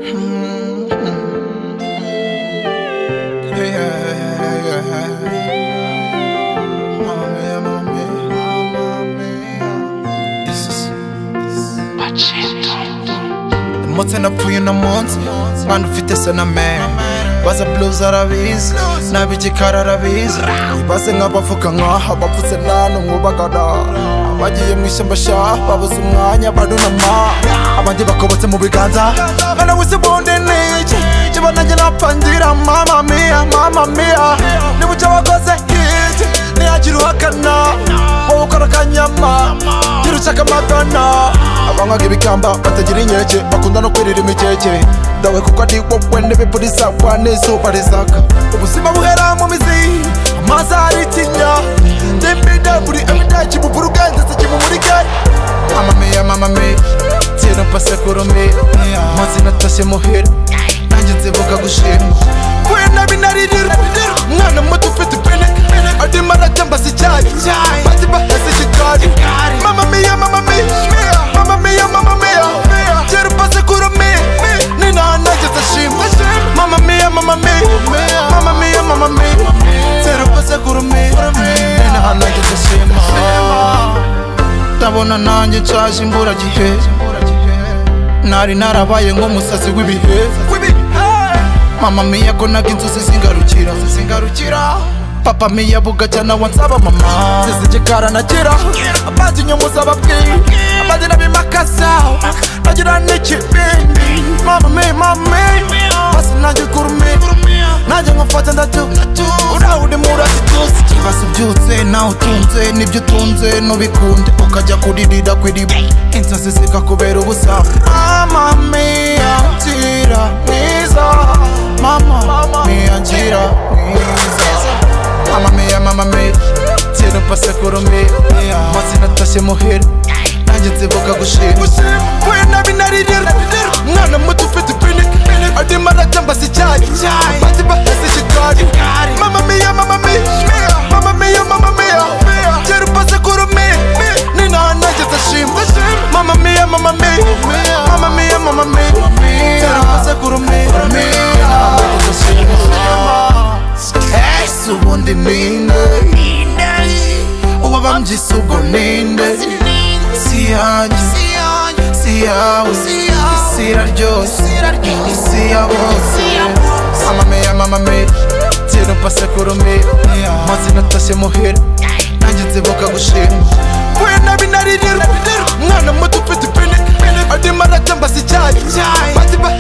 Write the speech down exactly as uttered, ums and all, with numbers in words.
Motse napfuye uno munsi mwana ufite se na mera baza blues arabizi n'abigikara arabizi baze nk'abavuga nk'aha bapfutse nta n'umwe ubagana abagiye mu ishyamba sha babuze umwanya barunama abandi bakobotse mu biganza mwana wese bonde n'iki kiba nanjye napangira mama mia mama mia niba icyo wakoze hiti ntiyagira uhakana wowe ukora akanyama gira ushaka amagana abanywaga ibikamba batagira inkeke bakunda no kwirira imikeke dawe kuko ari wowe n'ibipurisa kwa n'izuba rizaka ubuzima buhera mu mizi amazi aritinya ndembida buri everyday kibubura ubwendetse kimumurike mama mia mama mia tino pase kurumi mazi natashye muhira nanjye nzibuka gushima kuye nabi naririra mwana muto ufite ipine adima arajyamba si icyayi bati baheze ikigari mama mia mama mia mama mia mama mia tino pase kurumi nina nanjye ndashima mama mia mama mia mama mia mama mia tino pase kurumi nina nanjye ndashima ndabona nanjye nshaje imburagihe nari narabaye nk'umusazi w'ibihe mama mia ko naga inzozi zingarukira zingarukira papa mia bugacya nawe nsaba mama zizigikara nagira abandi nyumuza babwira abandi nabimakasa nagira n'ikibindi mama mia mama mia basi nanjye kurumi nanjye nkufata ndatu urahuri murazitusi kibazo byutse nawe utunze nibyo utunze nubikunde ukajya kuririra kw'iriba inzozi zikakubera ubusa mama mia ngira mwiza mama mia ngira mwiza mama mia mama mia tino pase kurumi mazi natashye muhira nanjye nzibuka gushima kuye nabi naririra mwana muto ufite ipine adima arajyamba si icyayi bati baheze ikigari mama mia mama mia mama mia mama mia tino pase kurumi nina nanjye ndashima mama mia mama mia mama mia mama mia tino pase kurumi nina nanjye ndashima ubundi ninde uwabambyise ubwo ninde si yanjye si yawe isi iraryose isi ya bose mama mia mama mia tino pase kurumi mazi natashye muhira nanjye nzibuka gushima kuye nabi naririra mwana muto ufite ipine adima arajyamba si icyayi bati